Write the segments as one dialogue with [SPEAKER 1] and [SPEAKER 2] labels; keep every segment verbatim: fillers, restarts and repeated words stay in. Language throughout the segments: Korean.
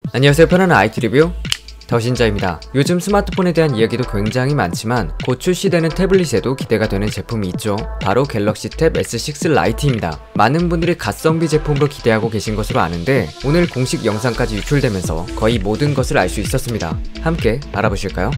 [SPEAKER 1] 안녕하세요. 편안한 아이티 리뷰 더신자입니다. 요즘 스마트폰에 대한 이야기도 굉장히 많지만 곧 출시되는 태블릿에도 기대가 되는 제품이 있죠. 바로 갤럭시 탭 에스 식스 라이트입니다. 많은 분들이 가성비 제품으로 기대하고 계신 것으로 아는데 오늘 공식 영상까지 유출되면서 거의 모든 것을 알 수 있었습니다. 함께 알아보실까요?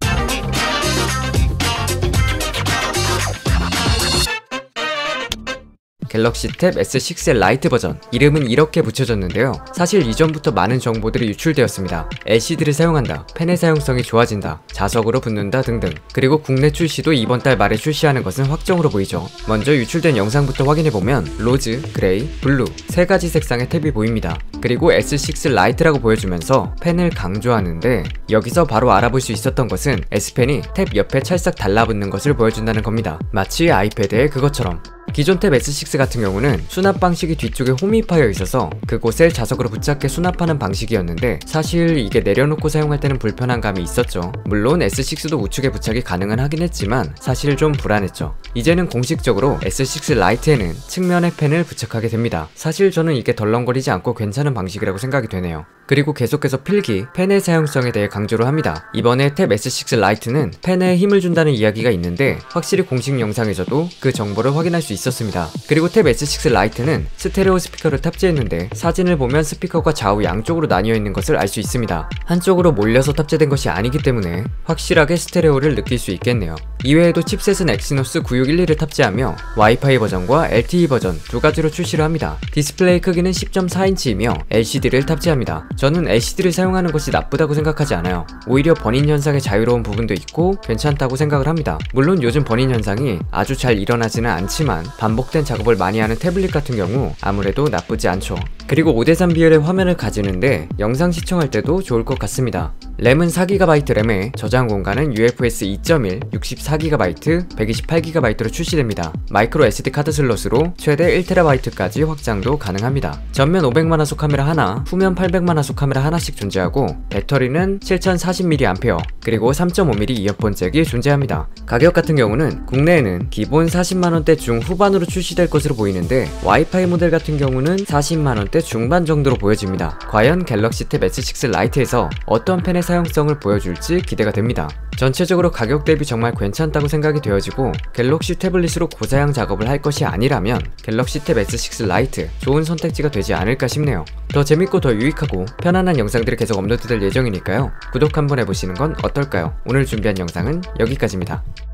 [SPEAKER 1] 갤럭시 탭 에스 식스 라이트 버전, 이름은 이렇게 붙여졌는데요. 사실 이전부터 많은 정보들이 유출되었습니다. 엘시디를 사용한다, 펜의 사용성이 좋아진다, 자석으로 붙는다 등등. 그리고 국내 출시도 이번 달 말에 출시하는 것은 확정으로 보이죠. 먼저 유출된 영상부터 확인해보면 로즈, 그레이, 블루 세 가지 색상의 탭이 보입니다. 그리고 에스 식스 라이트라고 보여주면서 펜을 강조하는데 여기서 바로 알아볼 수 있었던 것은 S펜이 탭 옆에 찰싹 달라붙는 것을 보여준다는 겁니다. 마치 아이패드의 그것처럼. 기존 탭 에스 식스 같은 경우는 수납 방식이 뒤쪽에 홈이 파여 있어서 그곳을 자석으로 붙잡게 수납하는 방식이었는데 사실 이게 내려놓고 사용할 때는 불편한 감이 있었죠. 물론 에스 식스도 우측에 부착이 가능은 하긴 했지만 사실 좀 불안했죠. 이제는 공식적으로 에스 식스 라이트에는 측면에 펜을 부착하게 됩니다. 사실 저는 이게 덜렁거리지 않고 괜찮은 방식이라고 생각이 되네요. 그리고 계속해서 필기, 펜의 사용성에 대해 강조를 합니다. 이번에 탭 에스 식스 라이트는 펜에 힘을 준다는 이야기가 있는데 확실히 공식 영상에서도 그 정보를 확인할 수 있었습니다. 그리고 탭 에스 식스 라이트는 스테레오 스피커를 탑재했는데 사진을 보면 스피커가 좌우 양쪽으로 나뉘어 있는 것을 알 수 있습니다. 한쪽으로 몰려서 탑재된 것이 아니기 때문에 확실하게 스테레오를 느낄 수 있겠네요. 이외에도 칩셋은 엑시노스 구육일이를 탑재하며 와이파이 버전과 엘티이 버전 두 가지로 출시를 합니다. 디스플레이 크기는 십 점 사 인치이며 엘시디를 탑재합니다. 저는 엘시디를 사용하는 것이 나쁘다고 생각하지 않아요. 오히려 번인 현상의 자유로운 부분도 있고 괜찮다고 생각을 합니다. 물론 요즘 번인 현상이 아주 잘 일어나지는 않지만 반복된 작업을 많이 하는 태블릿 같은 경우 아무래도 나쁘지 않죠. 그리고 오 대 삼 비율의 화면을 가지는데 영상 시청할 때도 좋을 것 같습니다. 램은 사 기가바이트 램에 저장 공간은 유에프에스 이 점 일, 육십사 기가바이트, 백이십팔 기가바이트로 출시됩니다. 마이크로 에스디 카드 슬롯으로 최대 일 테라바이트까지 확장도 가능합니다. 전면 오백만 화소 카메라 하나, 후면 팔백만 화소 카메라 하나씩 존재하고 배터리는 칠천사십 밀리앰페어 그리고 삼 점 오 밀리미터 이어폰 잭이 존재합니다. 가격 같은 경우는 국내에는 기본 사십만 원대 중후반으로 출시될 것으로 보이는데 와이파이 모델 같은 경우는 사십만 원대 중반 정도로 보여집니다. 과연 갤럭시 탭 에스 식스 라이트에서 어떤 펜의 사용성을 보여줄지 기대가 됩니다. 전체적으로 가격 대비 정말 괜찮다고 생각이 되어지고 갤럭시 태블릿으로 고사양 작업을 할 것이 아니라면 갤럭시 탭 에스 식스 라이트 좋은 선택지가 되지 않을까 싶네요. 더 재밌고 더 유익하고 편안한 영상들이 계속 업로드될 예정이니까요. 구독 한번 해보시는 건 어떨까요? 오늘 준비한 영상은 여기까지입니다.